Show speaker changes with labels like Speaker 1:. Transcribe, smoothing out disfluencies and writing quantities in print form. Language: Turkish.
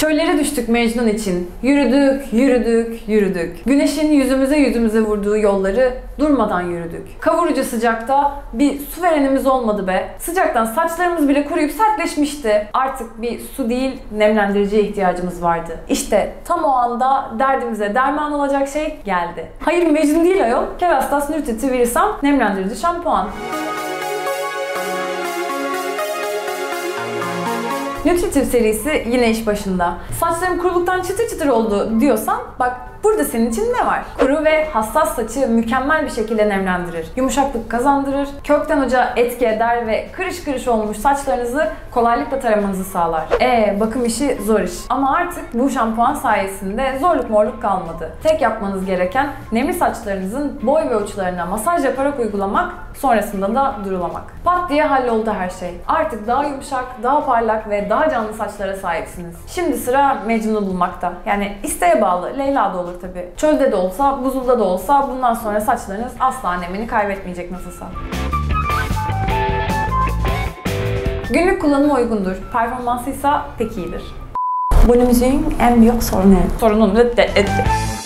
Speaker 1: Çöllere düştük Mecnun için. Yürüdük, yürüdük, yürüdük. Güneşin yüzümüze vurduğu yolları durmadan yürüdük. Kavurucu sıcakta bir su verenimiz olmadı be. Sıcaktan saçlarımız bile kuruyup sertleşmişti. Artık bir su değil, nemlendiriciye ihtiyacımız vardı. İşte tam o anda derdimize derman olacak şey geldi. Hayır, Mecnun değil ayol. Kerastase Nutritive Virisam nemlendirici şampuan. Nutritive serisi yine iş başında. Saçlarım kuruluktan çıtır çıtır oldu diyorsan bak burada senin için ne var? Kuru ve hassas saçı mükemmel bir şekilde nemlendirir. Yumuşaklık kazandırır, kökten uca etki eder ve kırış kırış olmuş saçlarınızı kolaylıkla taramanızı sağlar. Bakım işi zor iş. Ama artık bu şampuan sayesinde zorluk morluk kalmadı. Tek yapmanız gereken nemli saçlarınızın boy ve uçlarına masaj yaparak uygulamak, sonrasında da durulamak. Pat diye halloldu her şey. Artık daha yumuşak, daha parlak ve daha canlı saçlara sahipsiniz. Şimdi sıra Mecnun'u bulmakta. Yani isteğe bağlı. Leyla da olur tabii. Çölde de olsa, buzulda da olsa bundan sonra saçlarınız asla nemini kaybetmeyecek nasılsa. Günlük kullanıma uygundur. Performansıysa pek iyidir. Bu müziğin en büyük sorunu. Sorunun